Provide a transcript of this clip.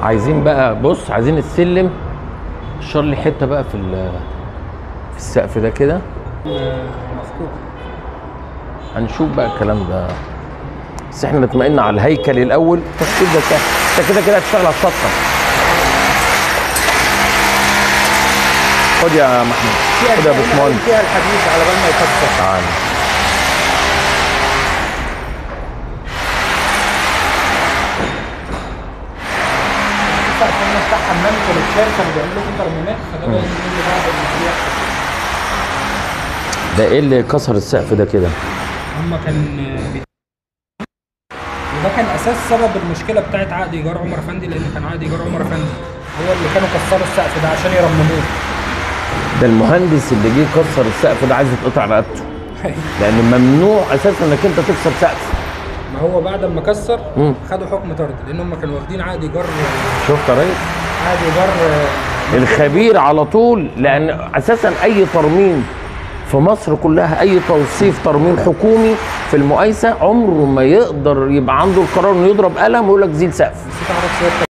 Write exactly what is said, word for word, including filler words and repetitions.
عايزين بقى، بص عايزين السلم اشر لي حته بقى في في السقف ده كده مفكوك. هنشوف بقى الكلام ده، بس احنا نطمئن على الهيكل الاول. التشطيب ده سهل، انت كده كده هتشتغل على السطح. خد يا محمود، خد يا باشمهندس فيها الحديد على بال ما يكسر. تعالى. عشان نفتح حمام كوليكشن كانوا بيعملوا فيه ترميمات، فده بقى اللي بعد المشروع. ده ايه اللي كسر السقف ده كده؟ هما كان بي... وده كان اساس سبب المشكله بتاعت عقد ايجار عمر افندي، لان كان عقد ايجار عمر افندي هو اللي كانوا كسروا السقف ده عشان يرمموه. ده المهندس اللي جه كسر السقف ده عايز يتقطع رقبته. لان ممنوع اساسا انك انت تكسر سقف. ما هو بعد ما كسر مم. خدوا حكم طرد، لان هم كانوا واخدين عقد ايجار. شفت يا ريس؟ عقد ايجار الخبير على طول، لان اساسا اي ترميم في مصر كلها، اي توصيف ترميم حكومي في المقايسه عمره ما يقدر يبقى عنده القرار انه يضرب قلم ويقول لك زيل سقف.